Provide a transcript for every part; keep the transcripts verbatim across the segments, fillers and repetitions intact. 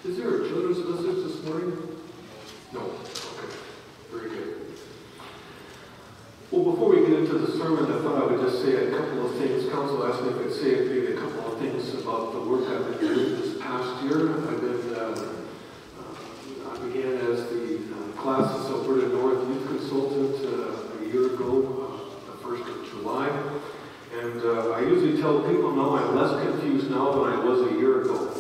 Is there a children's message this morning? No. Okay. Very good. Well, before we get into the sermon, I thought I would just say a couple of things. Council asked me if I'd say maybe a couple of things about the work I've been doing this past year. I've been, uh, uh, I began as the uh, Classis Alberta North Youth Consultant uh, a year ago, uh, the first of July. And uh, I usually tell people now I'm less confused now than I was a year ago.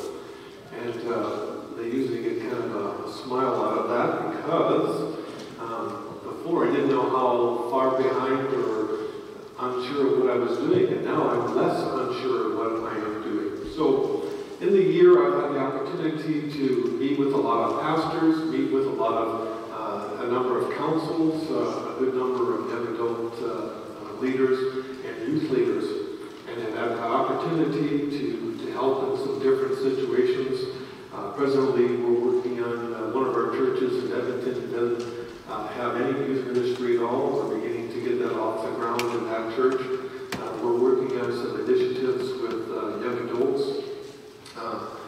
And uh, they usually get kind of a, a smile out of that because um, before I didn't know how far behind or unsure of what I was doing, and now I'm less unsure of what I am doing. So in the year I've had the opportunity to meet with a lot of pastors, meet with a lot of, uh, a number of councils, uh, a good number of young adult uh, uh, leaders and youth leaders, and I've had the opportunity to, to help in some different situations. Uh, presently, we're working on uh, one of our churches in Edmonton that doesn't uh, have any youth ministry at all. We're beginning to get that off the ground in that church. Uh, we're working on some initiatives with uh, young adults uh,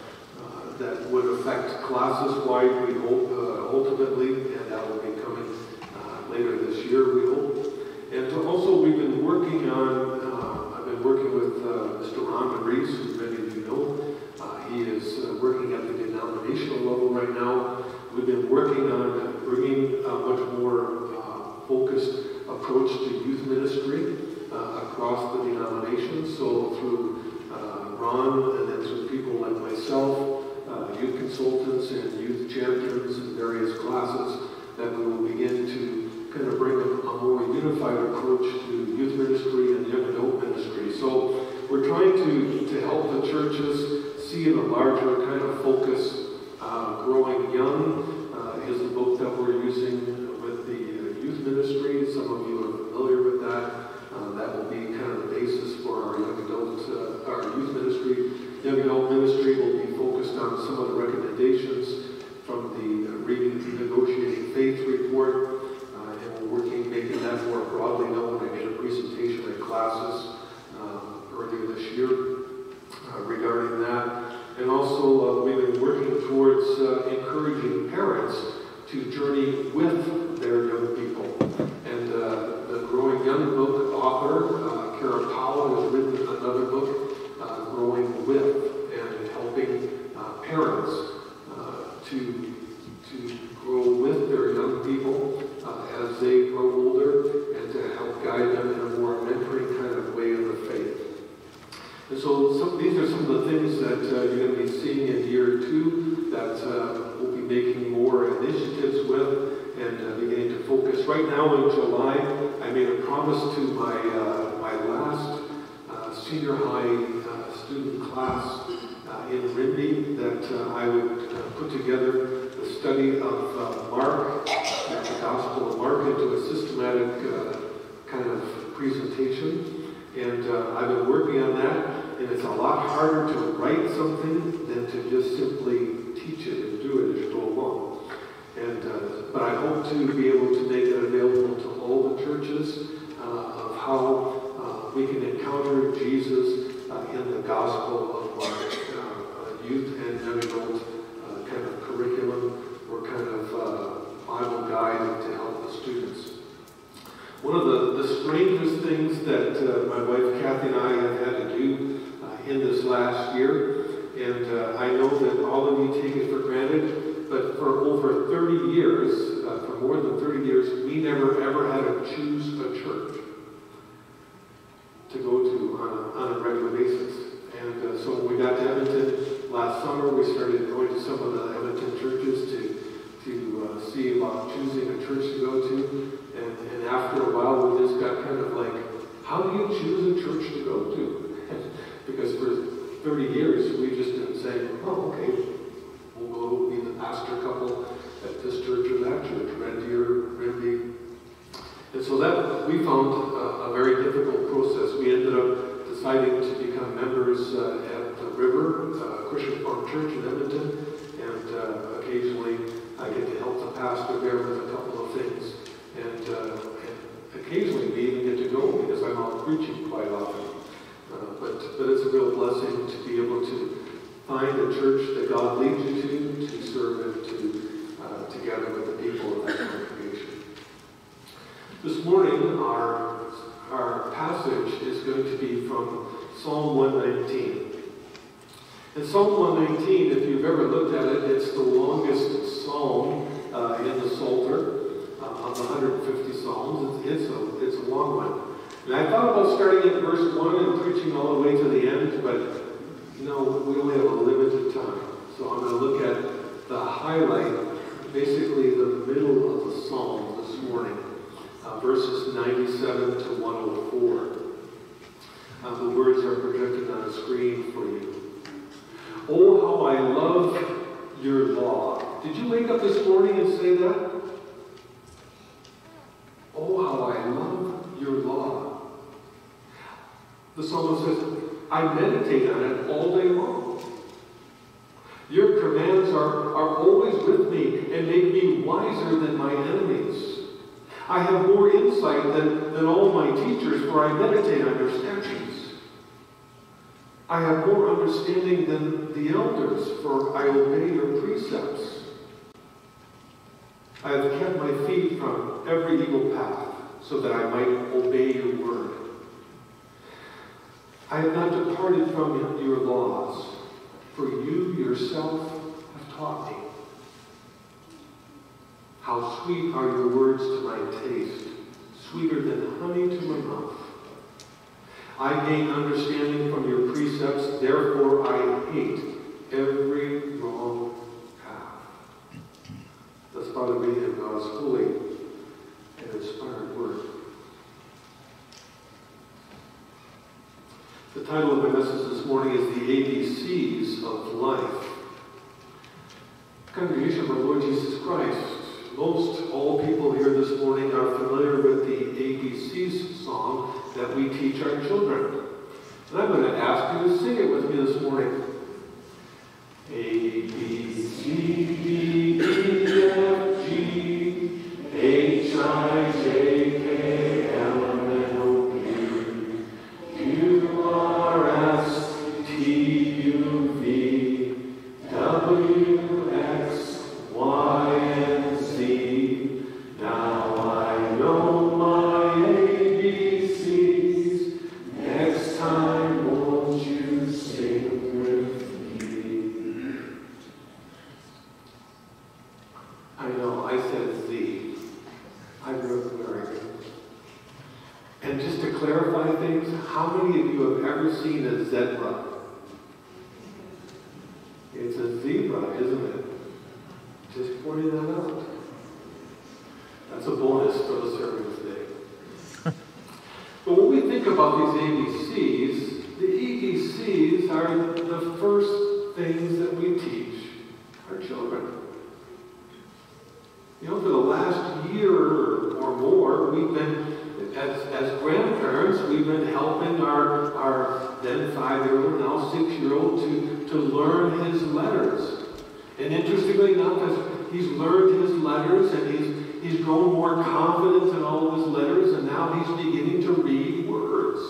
uh, that would affect classes-wide, we hope, uh, ultimately, and that will be coming uh, later this year, we hope. And also, we've been working on, uh, I've been working with uh, Mister Ron Maurice, who many of you know. Uh, he is uh, working at the denominational level right now. We've been working on bringing a much more uh, focused approach to youth ministry uh, across the denominations. So through uh, Ron and then through people like myself, uh, youth consultants and youth champions in various classes, that we will begin to kind of bring a, a more unified approach to youth ministry and young adult ministry. So we're trying to, to help the churches see in a larger kind of focus. Uh, Growing Young uh, is the book that we're using with the uh, youth ministry. Some of you are familiar with that. Uh, that will be kind of the basis for our young adult, uh, our youth ministry. Young adult ministry will be focused on some of the recommendations from the uh, Reading and Negotiating Faith report. Uh, and we're working, making that more broadly known. I made a presentation at classes uh, earlier this year uh, regarding that. And also, uh, we've been working towards uh, encouraging parents to journey with their young people. And uh, the Growing Young book author, uh, Kara Powell, has written another book, uh, Growing With, and helping uh, parents uh, to, to grow with their young people uh, as they grow older, and to help guide them in a more mentoring kind of way in the faith. And so some, these are some of the things that uh, you're going to be seeing in year two that uh, we'll be making more initiatives with and uh, beginning to focus. Right now in July, I made a promise to my, uh, my last uh, senior high uh, student class uh, in Rimbey that uh, I would uh, put together the study of uh, Mark, uh, the Gospel of Mark, into a systematic uh, kind of presentation. And uh, I've been working on that, and it's a lot harder to write something than to just simply teach it and do it as you go along. And, uh, but I hope to be able to make it available to all the churches uh, of how uh, we can encounter Jesus uh, in the Gospel of Mark, uh, youth and young adult uh, kind of curriculum or kind of uh, Bible guide to help the students. One of the, the strangest things that uh, my wife Kathy and I have had to do uh, in this last year, and uh, I know that all of you take it for granted, but for over thirty years, uh, for more than thirty years, we never ever had to choose a church to go to on a, on a regular basis. And uh, so when we got to Edmonton last summer, we started going to some of the Edmonton churches to, to uh, see about choosing a church to go to. And, and after a while, we just got kind of like, how do you choose a church to go to? Because for thirty years, we've just been saying, oh, okay, we'll go be the pastor couple at this church or that church, Red Deer, Rimbey. And so that, we found a, a very difficult process. We ended up deciding to become members uh, at the River, uh, Christian Farm Church in Edmonton. And uh, occasionally, I get to help the pastor there with a couple of things. And, uh, and occasionally we even get to go because I'm out preaching quite often. Uh, but, but it's a real blessing to be able to find a church that God leads you to, to serve and to uh, together with the people of that congregation. This morning, our, our passage is going to be from Psalm one nineteen. In Psalm one nineteen, if you've ever looked at it, it's the longest psalm uh, in the Psalter. Uh, of the one hundred fifty psalms, it's, it's, a, it's a long one. And I thought about starting at verse one and preaching all the way to the end, but you know, we only have a limited time. So I'm going to look at the highlight, basically the middle of the psalm this morning, uh, verses ninety-seven to one oh four. Uh, the words are projected on a screen for you. Oh, how I love your law. Did you wake up this morning and say that? Oh, how I love your law. The psalmist says, I meditate on it all day long. Your commands are, are always with me and make me wiser than my enemies. I have more insight than, than all my teachers, for I meditate on your statutes. I have more understanding than the elders, for I obey your precepts. I have kept my feet from every evil path, so that I might obey your word. I have not departed from your laws, for you yourself have taught me. How sweet are your words to my taste, sweeter than honey to my mouth. I gain understanding from your precepts, therefore I hate every wrong path. That's part of reading of God's holy and inspired word. The title of my message this morning is The A B Cs of Life. Congregation of our Lord Jesus Christ, most all people here this morning are familiar with the A B Cs song that we teach our children. And I'm going to ask you to sing it with me this morning. A, B, C, D, E, F, G, H, I, J, K, L, M, N, O, P, Q, R, S, T, U, V, W, X, Y, and Z. Now I know my A B Cs. Next time, won't you sing with me? I know, I said Z. I grew up American. And just to clarify things, how many of you have ever seen a zebra? It's a zebra, isn't it? Just pointing that out. That's a bonus for the sermon today. But when we think about these A B Cs, the A B Cs are the first things that we teach our children. You know, for the last year or more, we've been, as, as grandparents, we've been helping our, our then five-year-old, now six-year-old, to, to learn his letters. And interestingly enough, as he's learned his letters and he's, he's grown more confident in all of his letters, and now he's beginning to read words.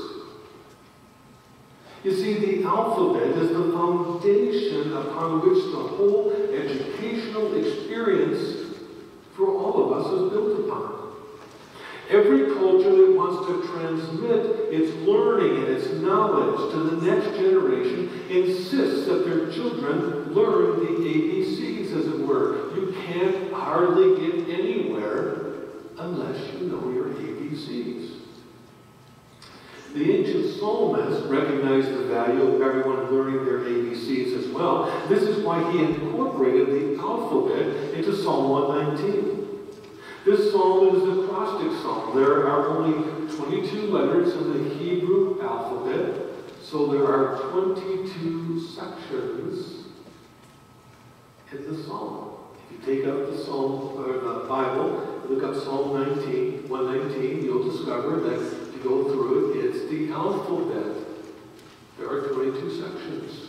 You see, the alphabet is the foundation upon which the whole educational experience for all of us is built upon. Every culture that wants to transmit its learning and its knowledge to the next generation insists that their children learn the A B Cs, as it were. You can't hardly get anywhere unless you know your A B Cs. The ancient psalmist recognized the value of everyone learning their A B Cs as well. This is why he incorporated the alphabet into Psalm one nineteen. This psalm is the acrostic psalm. There are only twenty-two letters in the Hebrew alphabet, so there are twenty-two sections in the psalm. If you take up the psalm or the Bible, look up Psalm nineteen, one nineteen, you'll discover that if you go through it, it's the alphabet. There are twenty-two sections.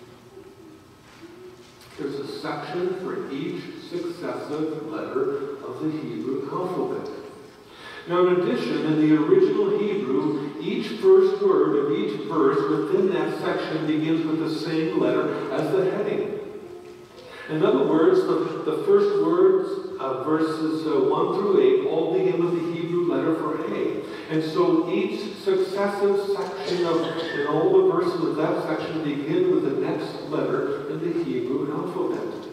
There's a section for each successive letter of the Hebrew alphabet. Now, in addition, in the original Hebrew, each each first word of each verse within that section begins with the same letter as the heading. In other words, the, the first words, uh, verses uh, one through eight, all begin with the Hebrew letter for A. And so each successive section of, and all the verses of that section begin with the next letter in the Hebrew alphabet.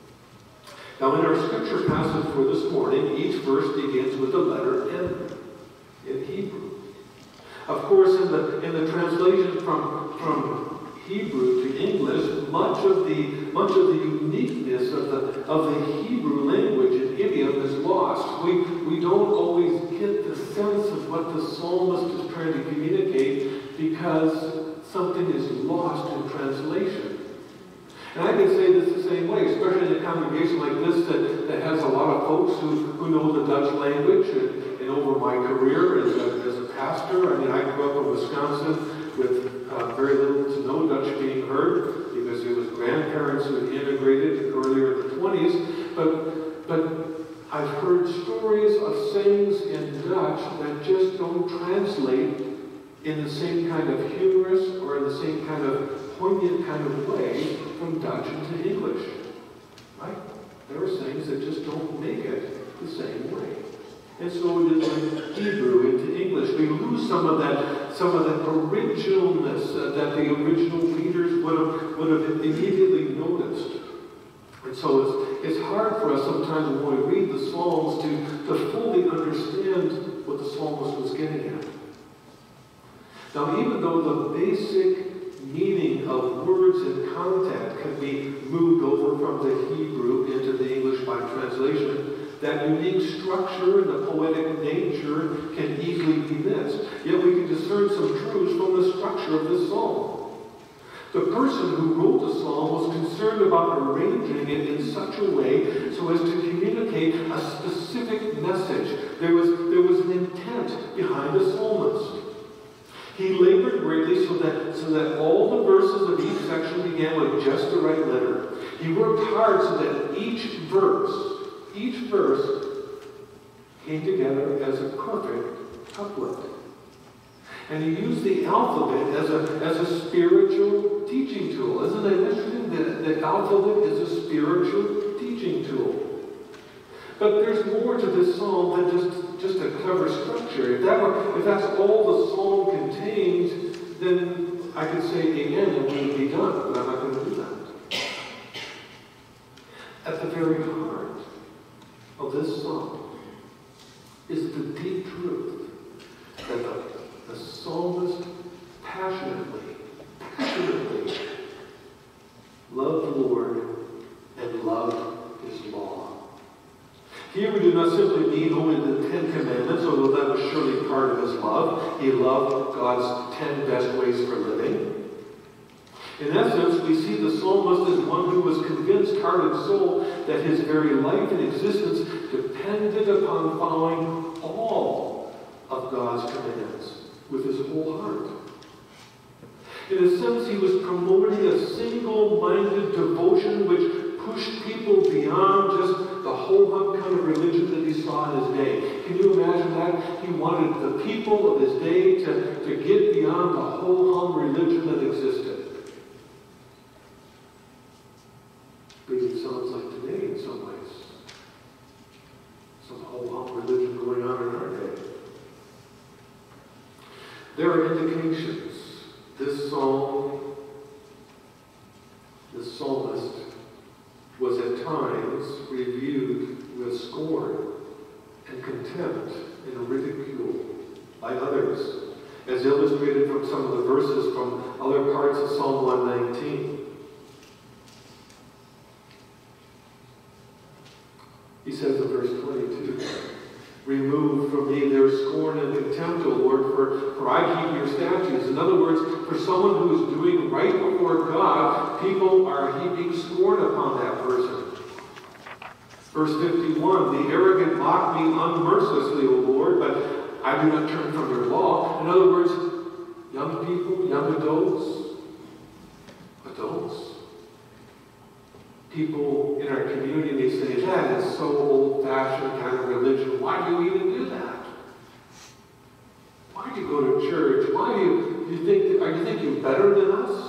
Now in our scripture passage for this morning, each verse begins with the letter N in Hebrew. Of course, in the, in the translation from, from Hebrew to English, much of the much of the uniqueness of the of the Hebrew language and idiom is lost. We we don't always get the sense of what the psalmist is trying to communicate because something is lost in translation. And I can say this the same way, especially in a congregation like this that, that has a lot of folks who, who know the Dutch language. And, and over my career as a, as a pastor, I mean, I grew up in Wisconsin with uh, very little to no Dutch being heard because it was grandparents who had immigrated earlier in the twenties. But, but I've heard stories of sayings in Dutch that just don't translate in the same kind of humorous or in the same kind of poignant kind of way from Dutch into English. Right? There are things that just don't make it the same way. And so it is in Hebrew into English. We lose some of that, some of that originalness uh, that the original readers would have, would have immediately noticed. And so it's, it's hard for us sometimes when we read the Psalms to, to fully understand what the psalmist was getting at. Now, even though the basic meaning of words and content can be moved over from the Hebrew into the English by translation, that unique structure and the poetic nature can easily be missed. Yet we can discern some truths from the structure of this psalm. The person who wrote the psalm was concerned about arranging it in such a way so as to communicate a specific message. There was, there was an intent behind the psalmist. He labored greatly so that, so that all the verses of each section began with just the right letter. He worked hard so that each verse, each verse came together as a perfect couplet. And he used the alphabet as a, as a spiritual teaching tool. Isn't it interesting that the alphabet is a spiritual teaching tool? But there's more to this psalm than just, just a clever structure. If, that were, if that's all the psalm contains, then I could say amen and we would be done, but I'm not going to do that. At the very heart of this psalm is the deep truth that the, the psalmist passionately, passionately loved the Lord and loved his law. Here we do not simply mean only the Ten Commandments, although that was surely part of his love. He loved God's ten best ways for living. In essence, we see the psalmist as one who was convinced, heart and soul, that his very life and existence depended upon following all of God's commands with his whole heart. In a sense, he was promoting a single-minded devotion which pushed people beyond just the whole kind of religion that he saw in his day. Can you imagine that? He wanted the people of his day to, to get beyond the whole hum religion that existed. Maybe it sounds like today in some ways. Some whole hum religion going on in our day. There are indications. This psalm, this psalmist, was at times reviewed with scorn and contempt and ridicule by others, as illustrated from some of the verses from other parts of Psalm one nineteen. He says in verse twenty-two, "Remove from me their scorn and contempt, O Lord, for, for I keep your statutes." In other words, for someone who is doing right before God, people are heaping scorn upon that person. Verse fifty-one, "The arrogant mock me unmercilessly, O Lord, but I do not turn from your law." In other words, young people, young adults, adults, people in our community, they say, "That is so old-fashioned kind of religion. Why do you even do that? Why do you go to church? Why better than us?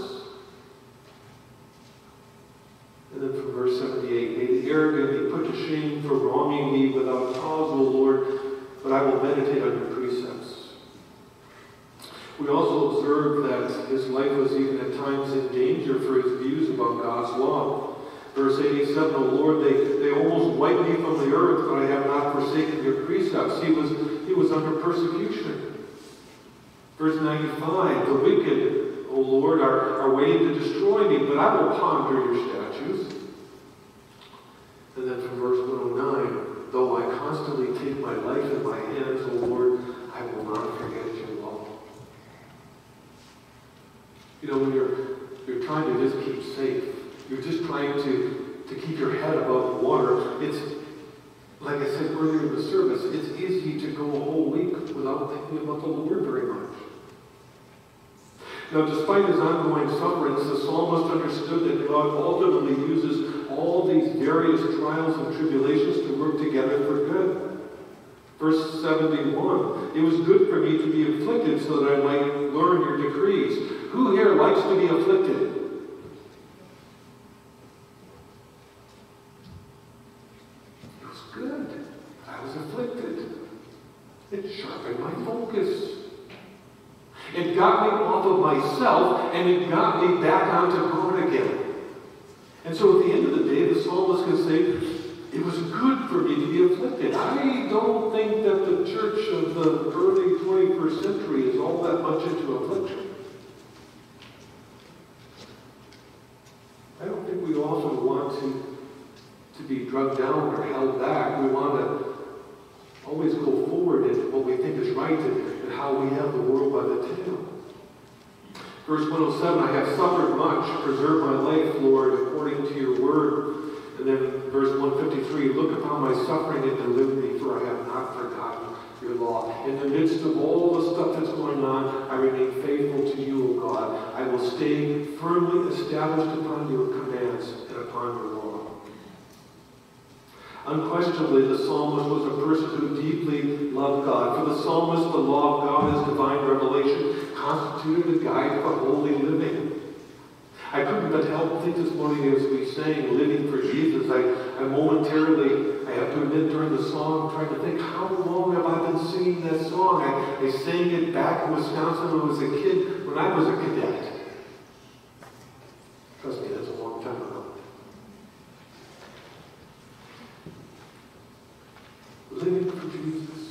And then from verse seventy-eight, may the arrogant be put to shame for wronging me without cause, O Lord, but I will meditate on your precepts. We also observe that his life was even at times in danger for his views about God's law. Verse eighty-seven, O Lord, they, they almost wiped me from the earth, but I have not forsaken your precepts. He was, he was under persecution. Verse ninety-five, the wicked, O Lord, are, are waiting to destroy me, but I will ponder your statutes. And then from verse one oh nine, though I constantly take my life in my hands, O Lord, I will not forget your law. You know, when you're, you're trying to just keep safe, you're just trying to, to keep your head above water, it's, like I said earlier in the service, it's easy to go a whole week without thinking about the Lord very much. Now, despite his ongoing sufferings, the psalmist understood that God ultimately uses all these various trials and tribulations to work together for good. Verse seventy-one, it was good for me to be afflicted so that I might learn your decrees. Who here likes to be afflicted? It was good. I was afflicted. It sharpened my focus. It got me off of myself, and it got me back onto God again. And so at the end of the day, the psalmist can say, it was good for me to be afflicted. I don't think that the church of the early twenty-first century is all that much into affliction. I don't think we often want to, to be drugged down or held back. We want to always go forward in what we think is right and, and how we have the world by the tail. Verse one oh seven, I have suffered much. Preserve my life, Lord, according to your word. And then verse one fifty-three, look upon my suffering and deliver me, for I have not forgotten your law. In the midst of all the stuff that's going on, I remain faithful to you, O God. I will stay firmly established upon your commands and upon your law. Unquestionably, the psalmist was a person who deeply loved God. For the psalmist, the law of God as divine revelation constituted a guide for holy living. I couldn't but help think this morning as we sang Living for Jesus. I, I momentarily, I have to admit, during the song, trying to think, how long have I been singing that song? I, I sang it back in Wisconsin when I was a kid, when I was a cadet. Trust me, that's a long time ago. Living for Jesus.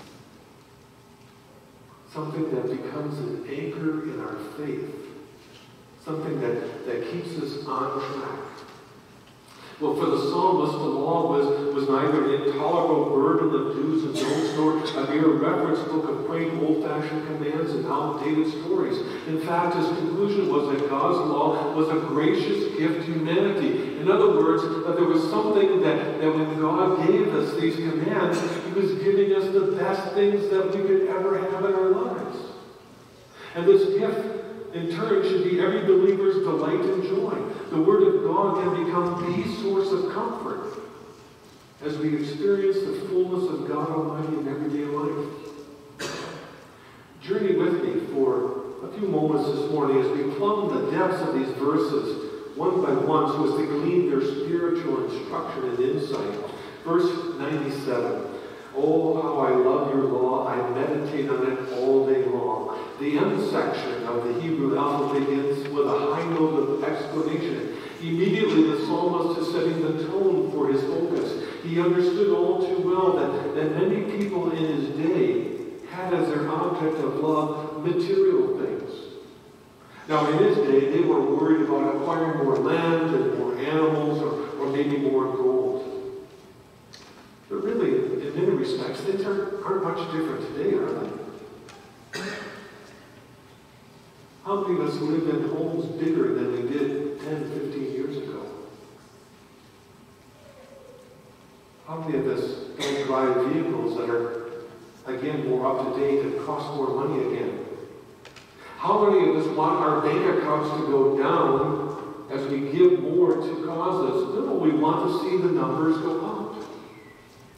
Something that becomes an anchor in our faith. Something that, that keeps us on track. Well, for the psalmist, the law was, was neither an intolerable burden of do's and don'ts, nor a mere reference book of quaint old-fashioned commands and outdated stories. In fact, his conclusion was that God's law was a gracious gift to humanity. In other words, that there was something that, that when God gave us these commands, he was giving us the best things that we could ever have in our lives. And this gift, in turn, should be every believer's delight and joy. The Word of God can become the source of comfort as we experience the fullness of God Almighty in everyday life. Journey with me for a few moments this morning as we plumb the depths of these verses one by one so as to glean their spiritual instruction and insight. Verse ninety-seven. Oh, how I love your law. I meditate on it all day long. The end section of the Hebrew alphabet begins with a high note of exclamation. Immediately, the psalmist is setting the tone for his focus. He understood all too well that, that many people in his day had as their object of love material things. Now, in his day, they were worried about acquiring more land and more animals or, or maybe more gold. But really, in many respects, things aren't, aren't much different today, are they? How many of us live in homes bigger than we did ten, fifteen years ago? How many of us don't drive vehicles that are, again, more up to date and cost more money again? How many of us want our bank accounts to go down as we give more to causes? No, we want to see the numbers go up.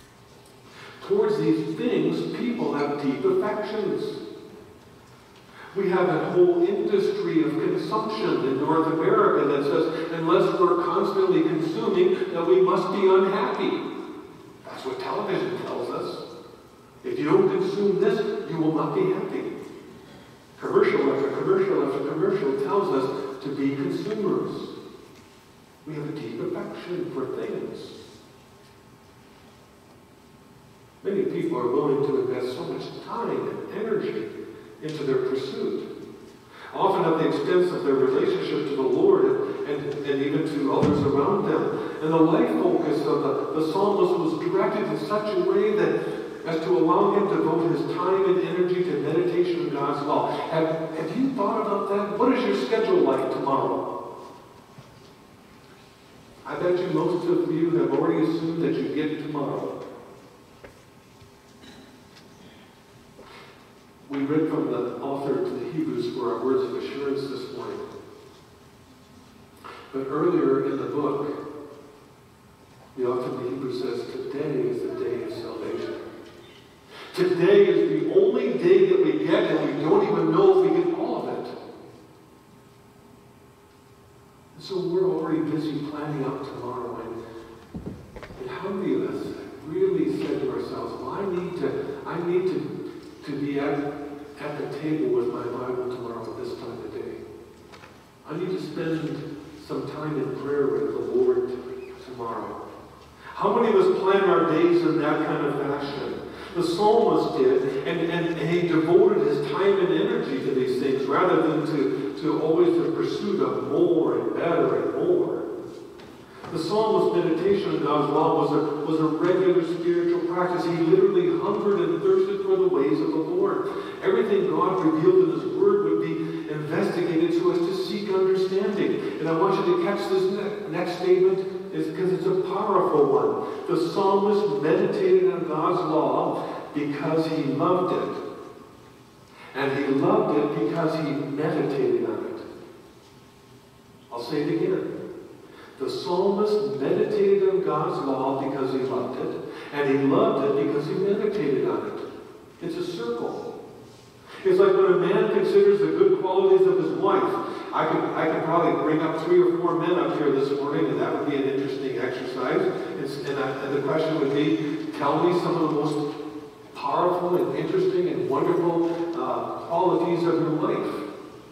Towards these things, people have deep affections. We have a whole industry of consumption in North America that says unless we're constantly consuming, that we must be unhappy. That's what television tells us. If you don't consume this, you will not be happy. Commercial after commercial after commercial tells us to be consumers. We have a deep affection for things. Many people are willing to invest so much time and energy into their pursuit, often at the expense of their relationship to the Lord and, and, and even to others around them. And the life focus of the, the psalmist was directed in such a way that as to allow him to devote his time and energy to meditation of God's law. Have, have you thought about that? What is your schedule like tomorrow? I bet you most of you have already assumed that you get tomorrow. We read from the author to the Hebrews for our words of assurance this morning. But earlier in the book, the author of the Hebrews says, today is the day of salvation. Today is the only day that we get, and we don't even know if we get all of it. And so we're already busy planning out tomorrow. And, and how many of us really said to ourselves, well, I need to, I need to, to be at, at the table with my Bible tomorrow at this time of day. I need to spend some time in prayer with the Lord tomorrow. How many of us plan our days in that kind of fashion? The psalmist did, and, and, and he devoted his time and energy to these things rather than to, to always the pursuit of more and better and more. The psalmist's meditation on God's law was a, was a regular spiritual practice. He literally hungered and thirsted for the ways of the Lord. Everything God revealed in His Word would be investigated so as to seek understanding. And I want you to catch this ne- next statement. Is because it's a powerful one. The psalmist meditated on God's law because he loved it. And he loved it because he meditated on it. I'll say it again. The psalmist meditated on God's law because he loved it. And he loved it because he meditated on it. It's a circle. It's like when a man considers the good qualities of his wife. I could, I could probably bring up three or four men up here this morning, and that would be an interesting exercise. It's, and, I, and the question would be, tell me some of the most powerful and interesting and wonderful uh, qualities of your life.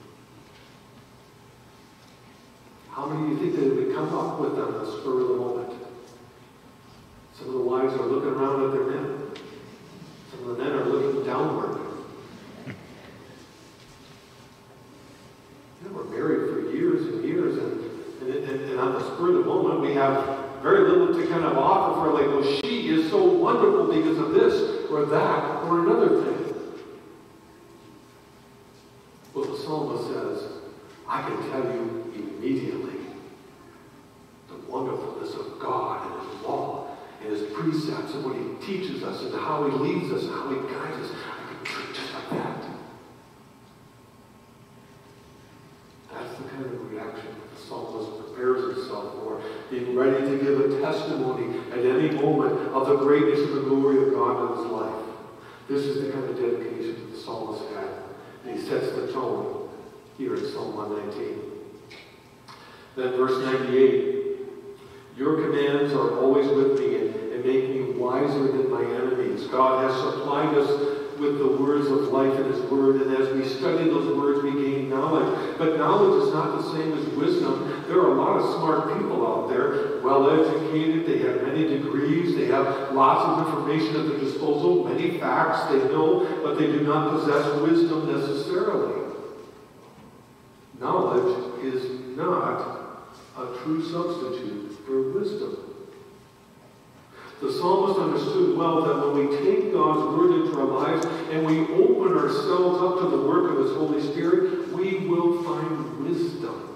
How many do you think that would come up with on the spur of the moment? Some of the wives are looking around at their men. Some of the men are looking downward. We're married for years and years, and, and, and, and on the spur of the moment, we have very little to kind of offer for, like, well, she is so wonderful because of this, or that, or another thing. Well, the psalmist says, I can tell you immediately the wonderfulness of God and His law, and His precepts, and what He teaches us, and how He leads us, and how He guides us. I can treat just like that. That's the kind of reaction that the psalmist prepares himself for, being ready to give a testimony at any moment of the greatness and the glory of God in his life. This is the kind of dedication that the psalmist had. And he sets the tone here in Psalm one nineteen. Then verse ninety-eight, your commands are always with me and, and make me wiser than my enemies. God has supplied us with the words of life in His Word, and as we study those words, we gain knowledge. But knowledge is not the same as wisdom. There are a lot of smart people out there, well-educated, they have many degrees, they have lots of information at their disposal, many facts they know, but they do not possess wisdom necessarily. Knowledge is not a true substitute for wisdom. The psalmist understood well that when we take God's Word into our lives and we open ourselves up to the work of His Holy Spirit, we will find wisdom.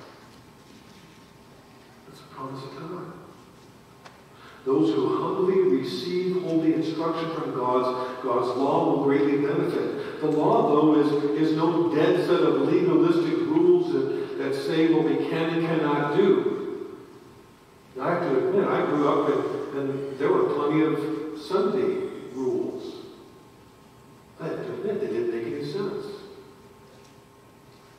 That's a promise of God. Those who humbly receive holy instruction from God's, God's law will greatly benefit. The law, though, is, is no dead set of legalistic rules that, that say what we can and cannot do. I have to admit, I grew up in And there were plenty of Sunday rules. I have to admit, they didn't make any sense.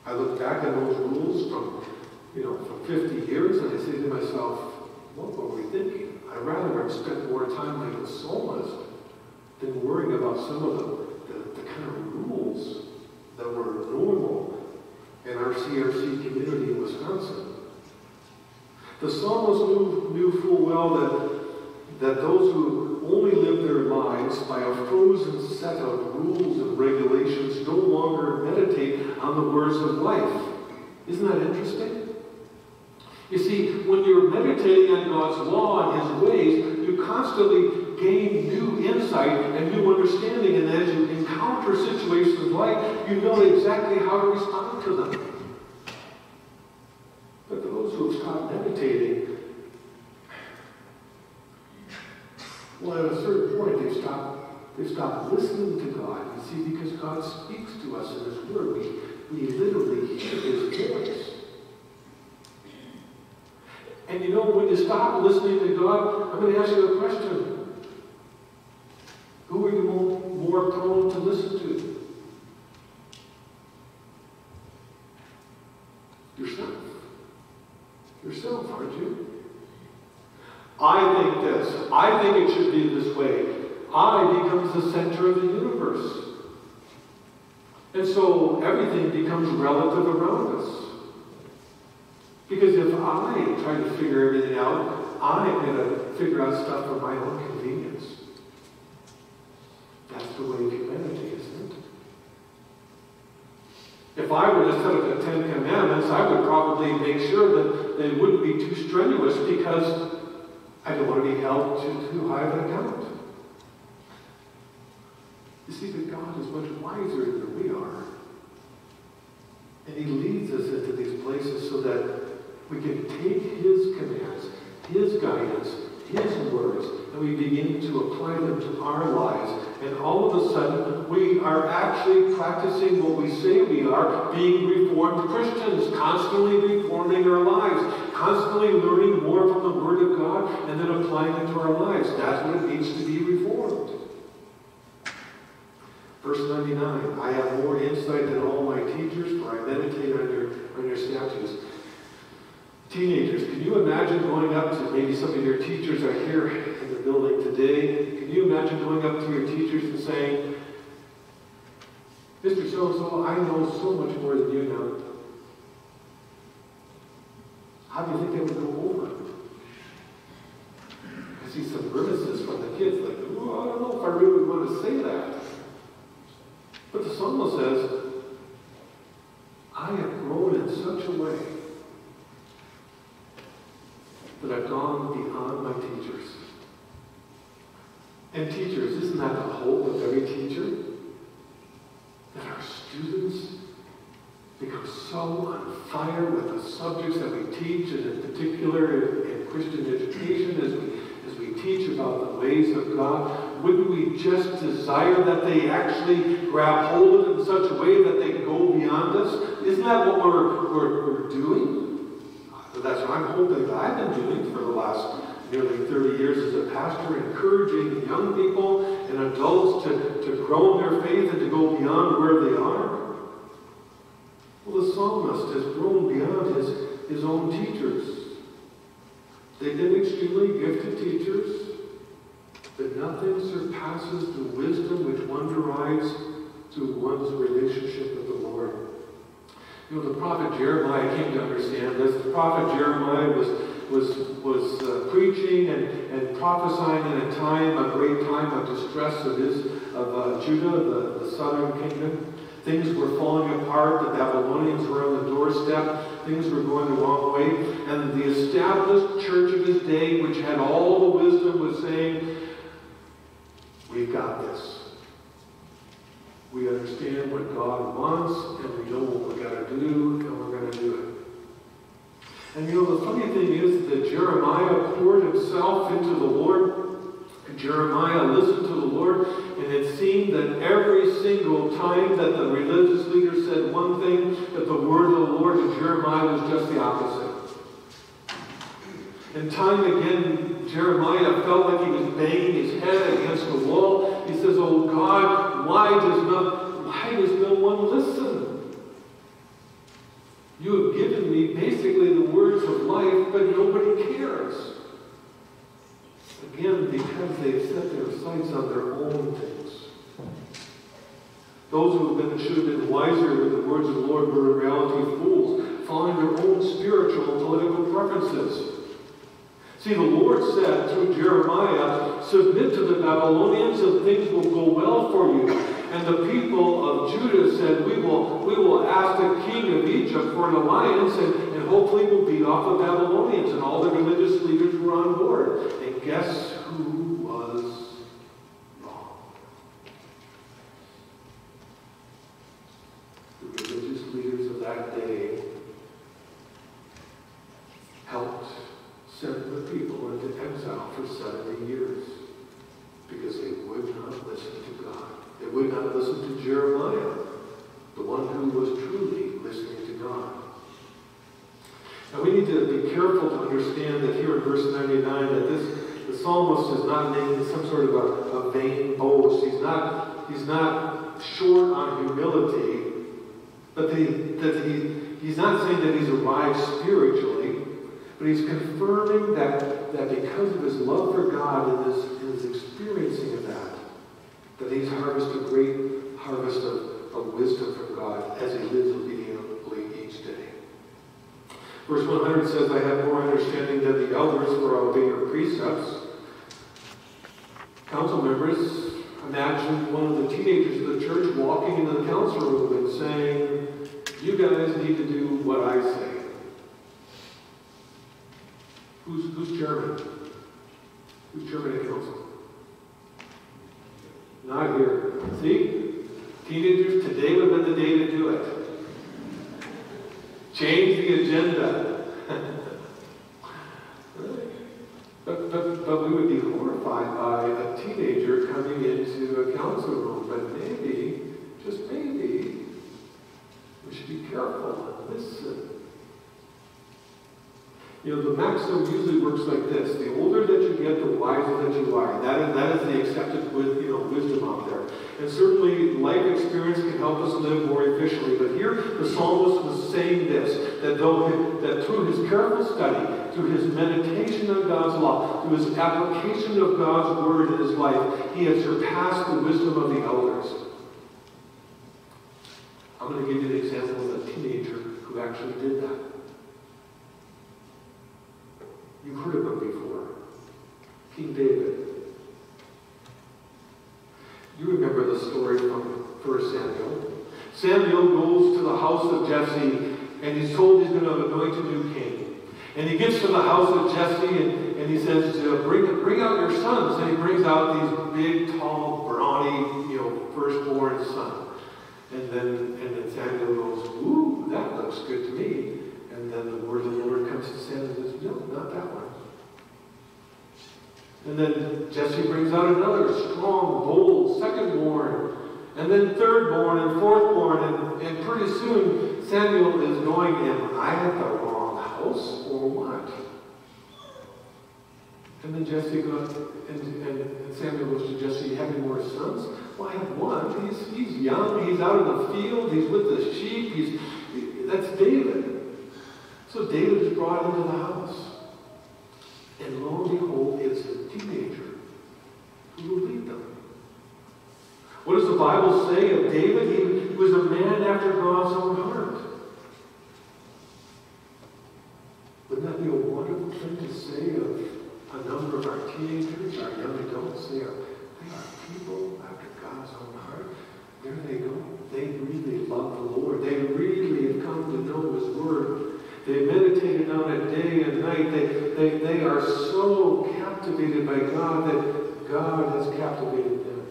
I look back at those rules from, you know, from fifty years, and I say to myself, what were we thinking? I'd rather have spent more time like the psalmist than worrying about some of the, the, the kind of rules that were normal in our C R C community in Wisconsin. The psalmist knew, knew full well that, that those who only live their lives by a frozen set of rules and regulations no longer meditate on the words of life. Isn't that interesting? You see, when you're meditating on God's law and His ways, you constantly gain new insight and new understanding, and as you encounter situations like, you know exactly how to respond to them. But those who have stopped meditating, well, at a certain point, they've stopped, they've stopped listening to God. You see, because God speaks to us in His Word. We, we literally hear His voice. And you know, when you stop listening to God, I'm going to ask you a question. Who are you more, more prone to listen to? Yourself. Yourself, aren't you? I think this. I think it should be this way. I becomes the center of the universe. And so everything becomes relative around us. Because if I try to figure everything out, I'm going to figure out stuff for my own convenience. That's the way humanity, isn't it? If I were to set up the Ten Commandments, I would probably make sure that they wouldn't be too strenuous because I don't want to be held to too high of an account. You see that God is much wiser than we are. And He leads us into these places so that we can take His commands, His guidance, His words, and we begin to apply them to our lives. And all of a sudden, we are actually practicing what we say we are, being Reformed Christians, constantly reforming our lives, constantly learning more from the Word of God, and then applying it to our lives. That's what it means to be reformed. Verse ninety-nine, I have more insight than all my teachers, for I meditate on your, on your statutes. Teenagers, can you imagine going up to, maybe some of your teachers are here in the building today, can you imagine going up to your teachers and saying, Mister So-and-so, I know so much more than you know. How do you think they would go over? I see some grimaces from the kids, like, oh, I don't know if I really want to say that. But the psalmist says, I have grown in such a way that I've gone beyond my teachers. And teachers, isn't that the hope of every teacher? That our students become so on fire with the subjects that we teach, and in particular in, in Christian education, as we, as we teach about the ways of God, wouldn't we just desire that they actually grab hold of it in such a way that they go beyond us? Isn't that what we're, we're, we're doing? That's what I'm hoping that I've been doing for the last nearly thirty years as a pastor, encouraging young people and adults to, to grow in their faith and to go beyond where they are. Well, the psalmist has grown beyond his, his own teachers. They've been extremely gifted teachers, but nothing surpasses the wisdom which one derives through one's relationship with the Lord. You know, the prophet Jeremiah came to understand this. The prophet Jeremiah was was was uh, preaching and, and prophesying in a time, a great time of distress of his of uh, Judah, the, the southern kingdom. Things were falling apart. The Babylonians were on the doorstep. Things were going the wrong way. And the established church of his day, which had all the wisdom, was saying, we've got this. We understand what God wants, and we know what we've got to do, and we're going to do it. And you know, the funny thing is that Jeremiah poured himself into the Lord. Jeremiah listened to the Lord, and it seemed that every single time that the religious leader said one thing, that the word of the Lord to Jeremiah was just the opposite. And time again, Jeremiah felt like he was banging his head against the wall. He says, oh God, why does not, why does no one listen? You have given me basically the words of life, but nobody cares. Again, because they've set their sights on their own things. Those who have been, should have been wiser with the words of the Lord were in reality fools, following their own spiritual and political preferences. See, the Lord said through Jeremiah, submit to the Babylonians and things will go well for you. And the people of Judah said, we will, we will ask the king of Egypt for an alliance and, and hopefully we'll beat off the Babylonians. And all the religious leaders were on board. And guess who was wrong? The religious leaders of that day helped send the people into exile for seventy years because they would not listen to God. They would not listen to Jeremiah, the one who was truly listening to God. Now we need to be careful to understand that here in verse ninety-nine that this the psalmist is not making some sort of a, a vain boast. He's not, he's not short on humility, but that, he, that he, he's not saying that he's arrived spiritually. But he's confirming that, that because of his love for God and his, his experiencing of that, that he's harvested a great harvest of, of wisdom from God as he lives obediently each day. Verse one hundred says, I have more understanding than the elders, for I obey your precepts. Council members, imagine one of the teenagers of the church walking into the council room and saying, you guys need to do what I say. Who's, who's chairman? Who's chairman of council? Not here. See? Teenagers, today would have been the day to do it. Change the agenda. but, but, but we would be horrified by a teenager coming into a council room. But maybe, just maybe, we should be careful and listen. You know, the maxim usually works like this. The older that you get, the wiser that you are. That is, that is the accepted with, you know, wisdom out there. And certainly life experience can help us live more efficiently. But here the psalmist was saying this, that though that through his careful study, through his meditation on God's law, through his application of God's word in his life, he had surpassed the wisdom of the elders. I'm going to give you an example of a teenager who actually did that. You've heard of him before. King David. You remember the story from First Samuel. Samuel goes to the house of Jesse, and he's told he's going to anoint a new king. And he gets to the house of Jesse, and, and he says, bring, bring out your sons. And he brings out these big, tall, brawny, you know, firstborn son. And then, and then Samuel goes, ooh, that looks good to me. And then the word of the Lord comes to Samuel and says, no, not that one. And then Jesse brings out another strong, bold, second-born, and then third-born and fourth-born. And, and pretty soon, Samuel is going, am I at the wrong house or what? And then Jesse goes, and, and, and Samuel goes to Jesse, you have any more sons? Well, I have one. He's, he's young. He's out in the field. He's with the sheep. He's, he, that's David. So David is brought into the house. And lo and behold, it's a teenager who will lead them. What does the Bible say of David? He, he was a man after God's own heart. Wouldn't that be a wonderful thing to say of a number of our teenagers, our young adults? They are, they are people after God's own heart. There they go. They really love the Lord. They really have come to know His Word. They meditated on it day and night. They, they, they are so captivated by God that God has captivated them.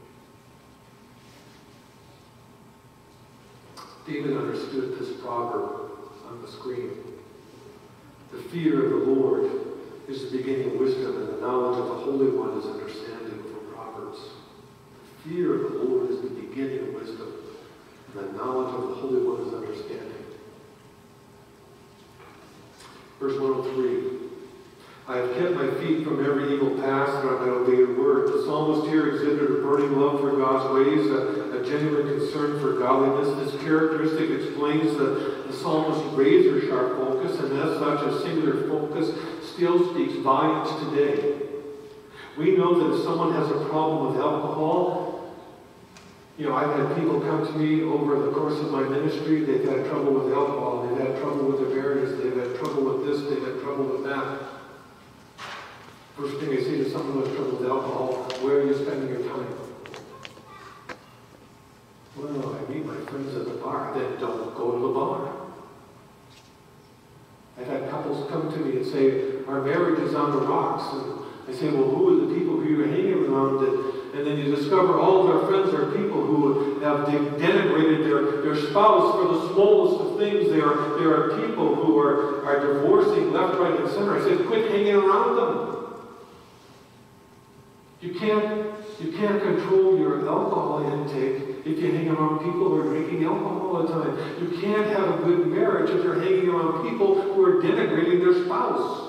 David understood this proverb on the screen. The fear of the Lord is the beginning of wisdom, and the knowledge of the Holy One is understanding from Proverbs. The fear of the Lord is the beginning of wisdom, and the knowledge of the Holy One is understanding. Verse one oh three. I have kept my feet from every evil path, that I might obey your word. The psalmist here exhibited a burning love for God's ways, a, a a genuine concern for godliness. This characteristic explains the, the psalmist's razor-sharp focus, and as such, a singular focus still speaks volumes today. We know that if someone has a problem with alcohol, you know, I've had people come to me over the course of my ministry, they've had trouble with alcohol, they've had trouble with their marriage, they've had trouble with this, they've had trouble with that. First thing I say to someone who has trouble with alcohol, where are you spending your time? Well, I meet my friends at the bar. Then don't go to the bar. I've had couples come to me and say, our marriage is on the rocks. And I say, well, who are the people who you're hanging around? And, and then you discover all of their friends are people who have denigrated their, their spouse for the smallest of things. There are, there are people who are, are divorcing left, right, and center. I say, quit hanging around them. You can't, you can't control your alcohol intake if you hang around people who are drinking alcohol all the time. You can't have a good marriage if you're hanging around people who are denigrating their spouse.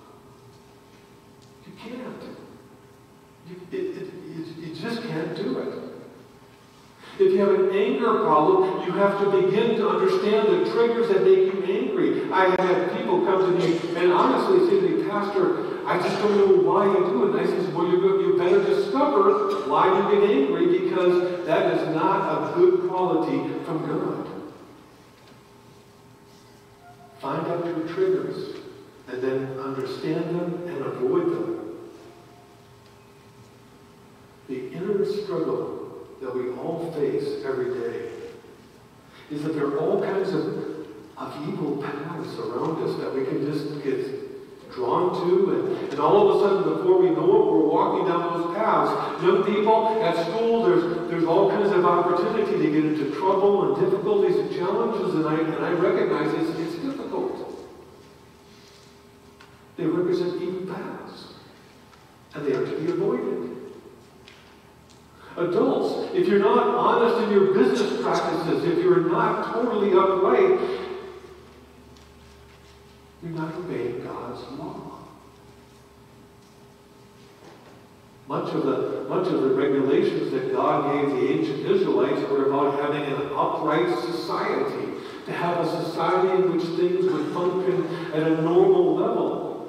You can't. You, it, it, you, you just can't do it. If you have an anger problem, you have to begin to understand the triggers that make you angry. I have had people come to me and honestly say to me, Pastor, I just don't know why you do it. And I says, well, you, you better discover why you get angry, because that is not a good quality from God. Find out your triggers and then understand them and avoid them. The inner struggle that we all face every day is that there are all kinds of, of evil paths around us that we can just get drawn to, and, and all of a sudden, before we know it, we're walking down those paths. Young people at school, there's there's all kinds of opportunity to get into trouble and difficulties and challenges, and I and I recognize it's, it's difficult. They represent evil paths, and they are to be avoided. Adults, if you're not honest in your business practices, if you're not totally upright, you're not obeying God's law. Much of the much of the regulations that God gave the ancient Israelites were about having an upright society, to have a society in which things would function at a normal level.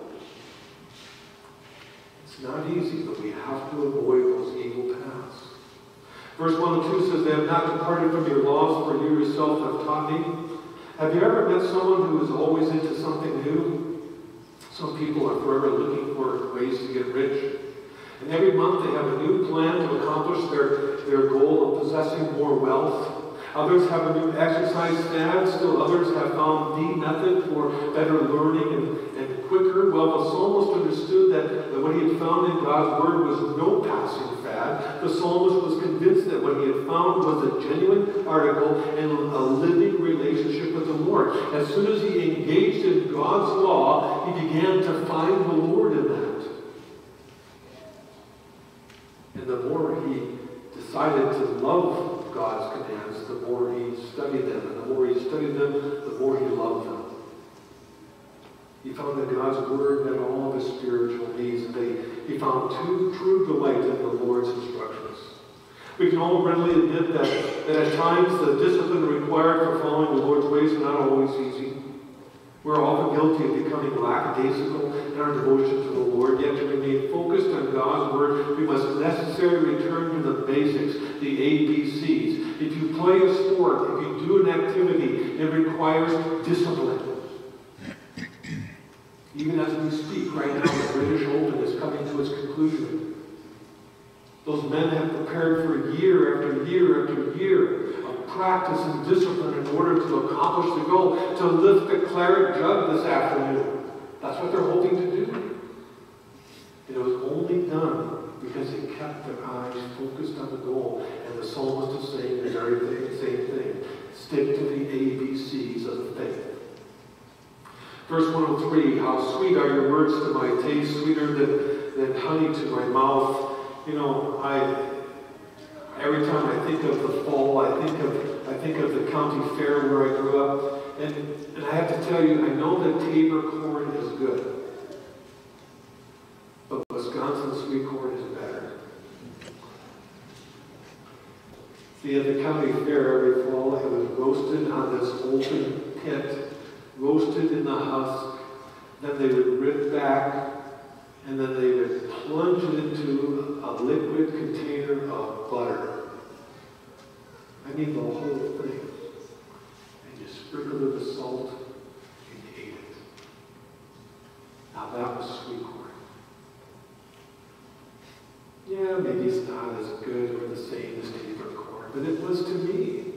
It's not easy, but we have to avoid those evil paths. Verse one and two says, they have not departed from your laws, for you yourself have taught me. Have you ever met someone who is always into something new? Some people are forever looking for ways to get rich. And every month they have a new plan to accomplish their, their goal of possessing more wealth. Others have a new exercise fad. Still others have found the method for better learning and, and quicker. Well, the psalmist understood that, that what he had found in God's word was no passing fad. The psalmist was convinced that what he had found was a genuine article and a living relationship with the Lord. As soon as he engaged in God's law, he began to find the Lord in that. And the more he decided to love God's commands, the more he studied them. And the more he studied them, the more he loved them. He found that God's word met all of his spiritual needs, and they, he found true, true delight in the Lord's instructions. We can all readily admit that, that at times the discipline required for following the Lord's ways is not always easy. We're often guilty of becoming lackadaisical in our devotion to the Lord, yet to remain focused on God's word, we must necessarily return to the basics, the A B Cs. If you play a sport, if you do an activity, it requires discipline. Even as we speak right now, the British Open is coming to its conclusion. Those men have prepared for year after year after year of practice and discipline in order to accomplish the goal, to lift the claret jug this afternoon. That's what they're hoping to do. And it was only done because they kept their eyes focused on the goal. And the psalmist is saying the very same thing. Stick to the A B Cs of the faith. Verse one oh three, how sweet are your words to my taste, sweeter than, than honey to my mouth. You know, I every time I think of the fall, I think of I think of the county fair where I grew up, and, and I have to tell you, I know that Tabor corn is good, but Wisconsin sweet corn is better. See, at the county fair every fall, it was roasted on this open pit, roasted in the husk. Then they would rip back, and then they would plunge it into a liquid container of butter. I mean the whole thing. And you sprinkle it with salt, and you ate it. Now that was sweet corn. Yeah, maybe it's not as good or the same as Tabor corn, but it was to me.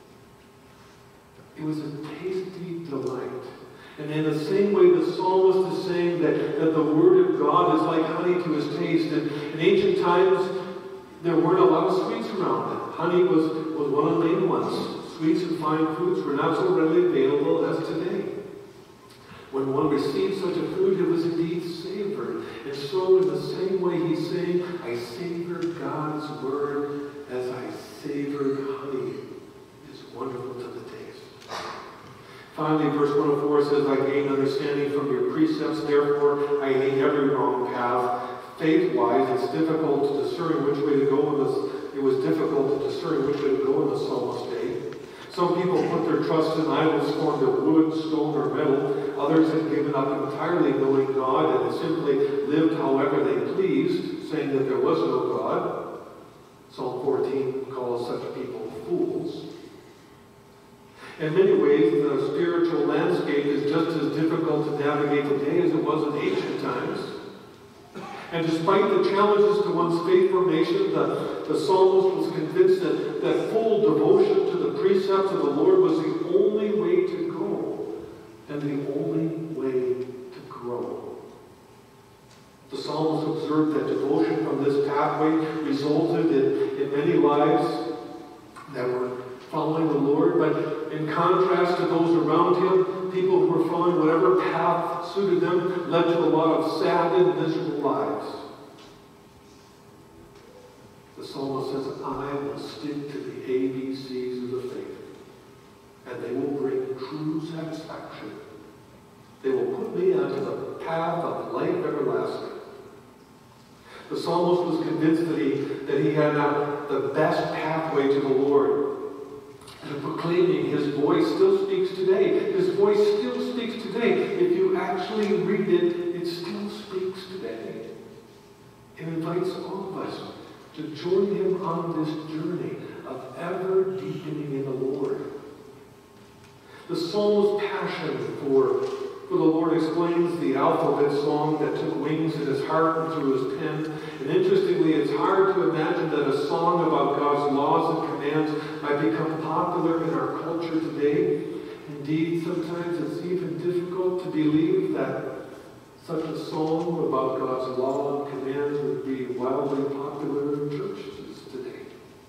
It was a tasty delight. And in the same way, the psalmist is saying that, that the Word of God is like honey to his taste. And in ancient times, there weren't a lot of sweets around it. Honey was, was one of the main ones. Sweets and fine foods were not so readily available as today. When one received such a food, it was indeed savored. And so in the same way he's saying, I savor God's Word as I savored honey. It's wonderful to the taste. Finally, verse one oh four says, I gain understanding from your precepts, therefore I hate every wrong path. Faith-wise, it's difficult to discern which way to go in this. It was difficult to discern which way to go in the psalmist's day. Some people put their trust in idols formed of wood, stone, or metal. Others had given up entirely knowing God and had simply lived however they pleased, saying that there was no God. Psalm fourteen calls such people fools. In many ways, the spiritual landscape is just as difficult to navigate today as it was in ancient times. And despite the challenges to one's faith formation, the, the psalmist was convinced that, that full devotion to the precepts of the Lord was the only way to go and the only way to grow. The psalmist observed that devotion from this pathway resulted in, in many lives that were following the Lord, but in contrast to those around him, people who were following whatever path suited them led to a lot of sad and miserable lives. The psalmist says, I will stick to the A B Cs of the faith, and they will bring true satisfaction. They will put me onto the path of life everlasting. The psalmist was convinced that he, that he had uh, the best pathway to the Lord. And proclaiming, his voice still speaks today. His voice still speaks today. If you actually read it, it still speaks today. It invites all of us to join him on this journey of ever deepening in the Lord. The psalmist's passion for, for the Lord explains the alphabet song that took wings in his heart and through his pen. And interestingly, it's hard to imagine that a song about God's laws and commands might become popular in our culture today. Indeed, sometimes it's even difficult to believe that such a song about God's law and commands would be wildly popular in churches today.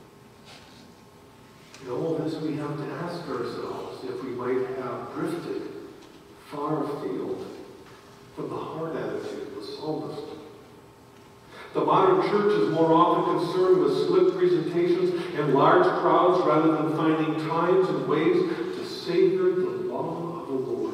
In all this, we have to ask ourselves if we might have drifted far afield from the heart attitude of the psalmist. The modern church is more often concerned with slick presentations and large crowds rather than finding times and ways to savor the law of the Lord.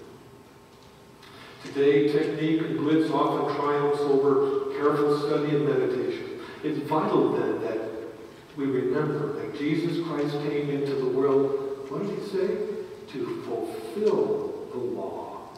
Today, technique and glitz often triumphs over careful study and meditation. It's vital then that we remember that Jesus Christ came into the world, what did he say? To fulfill the law.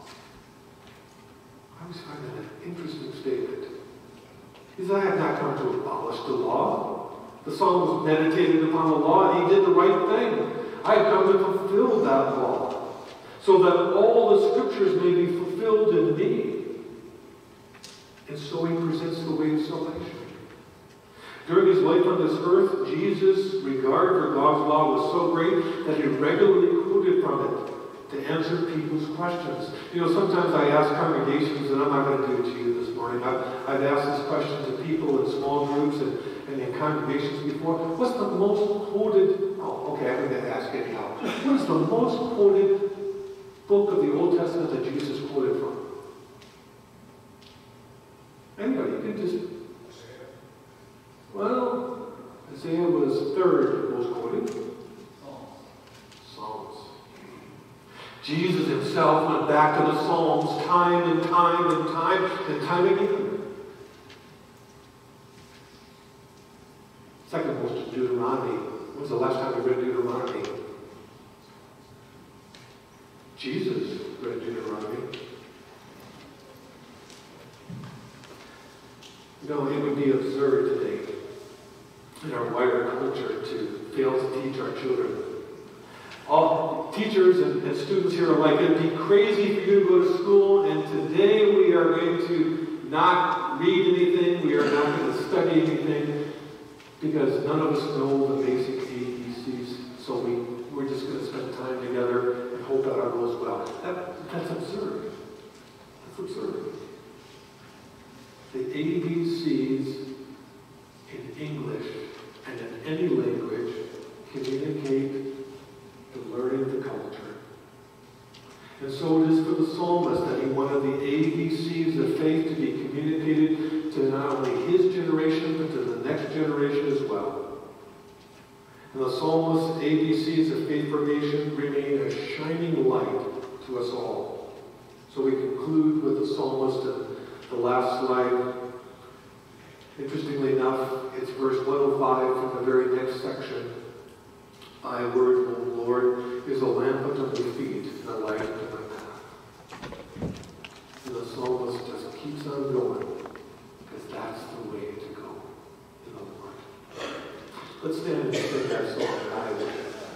I always find that an interesting statement. He said, I have not come to abolish the law. The psalmist meditated upon the law, and he did the right thing. I have come to fulfill that law, so that all the scriptures may be fulfilled in me. And so he presents the way of salvation. During his life on this earth, Jesus' regard for God's law was so great that he regularly quoted from it to answer people's questions. You know, sometimes I ask congregations, and I'm not going to do it to you this morning. I've, I've asked this question to people in small groups and, and in congregations before. What's the most quoted, oh, okay, I'm going to ask anyhow. What is the most quoted book of the Old Testament that Jesus quoted from? Anybody, you can just... Well, Isaiah was third most quoted. Psalms. Jesus himself went back to the Psalms time and time and time and time again. Second most is Deuteronomy. When's the last Jesus read Deuteronomy. You know, it would be absurd today in our wider culture to fail to teach our children. All teachers and, and students here are like, it'd be crazy for you to go to school, and today we are going to not read anything, we are not going to study anything, because none of us know the basic A B Cs, so we, we're just going to spend time together and hope that all goes well. That, that's absurd. That's absurd. The A B Cs in English and in any language communicate the learning the culture. And so it is for the psalmist that he wanted the A B Cs of faith to be communicated to not only his generation, but to the next generation as well. And the psalmist's A B Cs of faith formation remain a shining light to us all. So we conclude with the psalmist in the last slide. Interestingly enough, it's verse one oh five from the very next section. Thy word, O Lord, is a lamp unto my feet and a light unto my path. And the psalmist just keeps on going, because that's the way to go in the Lord. Let's stand and sing that song, Thy Word.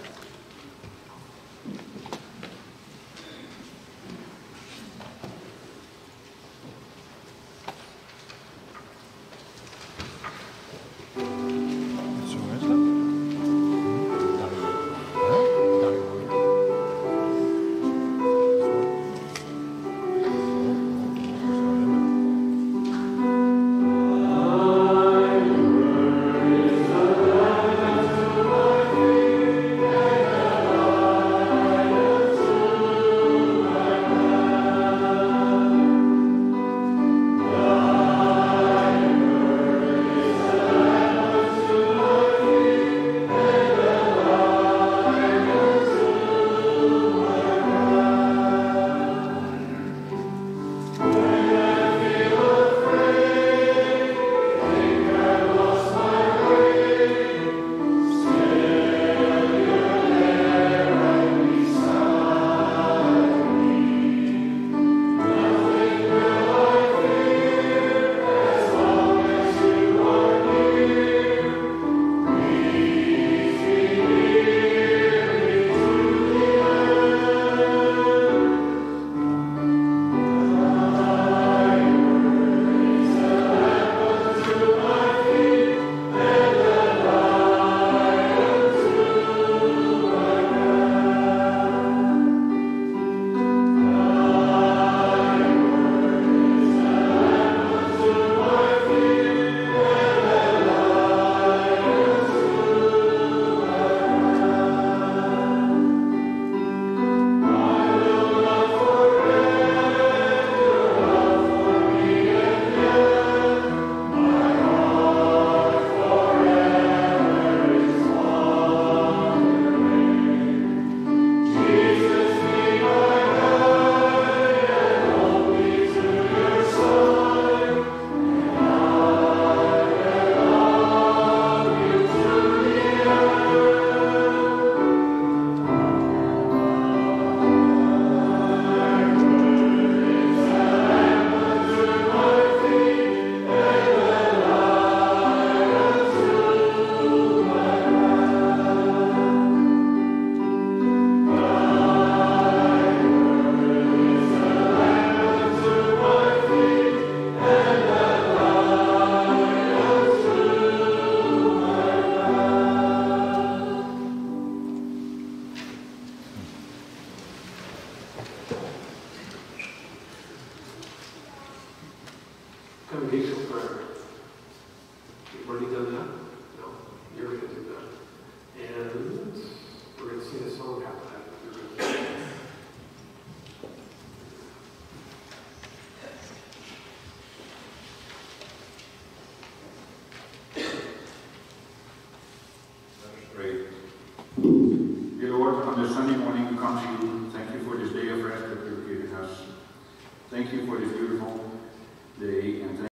Congregational prayer. You've already done that? No, you're going to do that. And we're going to sing a song after that. Pray. Dear Lord, on this Sunday morning we come to you. Thank you for this day of rest that you've given us. Thank you for this beautiful day, and thank